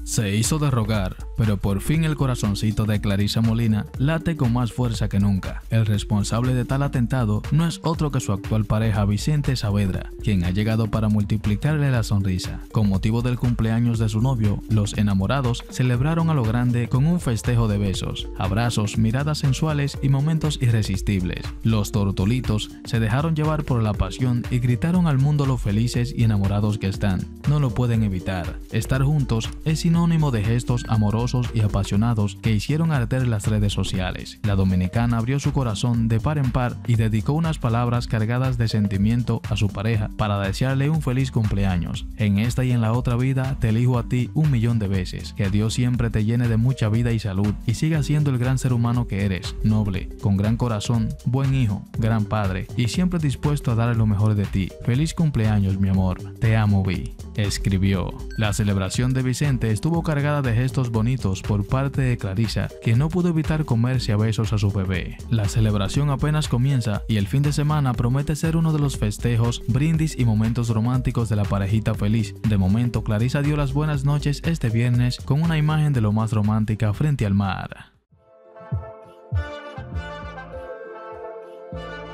Se hizo de rogar, pero por fin el corazoncito de Clarisa Molina late con más fuerza que nunca. El responsable de tal atentado no es otro que su actual pareja Vicente Saavedra, quien ha llegado para multiplicarle la sonrisa. Con motivo del cumpleaños de su novio, los enamorados celebraron a lo grande con un festejo de besos, abrazos, miradas sensuales y momentos irresistibles. Los tortolitos se dejaron llevar por la pasión y gritaron al mundo lo felices y enamorados que están. No lo pueden evitar. Estar juntos es sinónimo de gestos amorosos y apasionados que hicieron arder las redes sociales. La dominicana abrió su corazón de par en par y dedicó unas palabras cargadas de sentimiento a su pareja para desearle un feliz cumpleaños. En esta y en la otra vida te elijo a ti 1.000.000 de veces. Que Dios siempre te llene de mucha vida y salud y siga siendo el gran ser humano que eres, noble, con gran corazón, buen hijo, gran padre y siempre dispuesto a dar lo mejor de ti. Feliz cumpleaños, mi amor. Te amo, Vi. Escribió. La celebración de Vicente estuvo cargada de gestos bonitos por parte de Clarisa, que no pudo evitar comerse a besos a su bebé. La celebración apenas comienza y el fin de semana promete ser uno de los festejos, brindis y momentos románticos de la parejita feliz. De momento, Clarisa dio las buenas noches este viernes con una imagen de lo más romántica frente al mar.